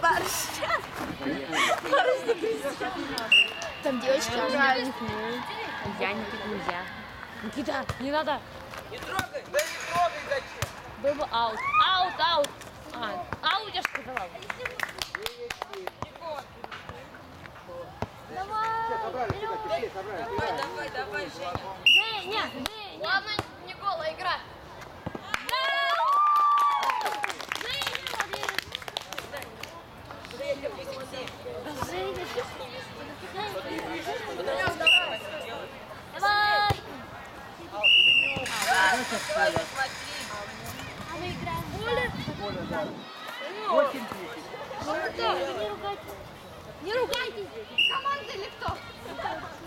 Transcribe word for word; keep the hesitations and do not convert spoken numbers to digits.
Барышня. Барышня Кристина. Там девочки играют. Я не пить нельзя. Никита, не надо. Не трогай, да не трогай, зачем? Был бы аут. Аут, аут. А, аут я же сказала. Давай. Давай, давай, давай, Женя. Женя, Женя. Главное, не голая игра. Женя, посиди. Давай. Твою смотри. А мы играем в поле? Очень тихо. Не ругайтесь. Не ругайтесь. Команда или кто?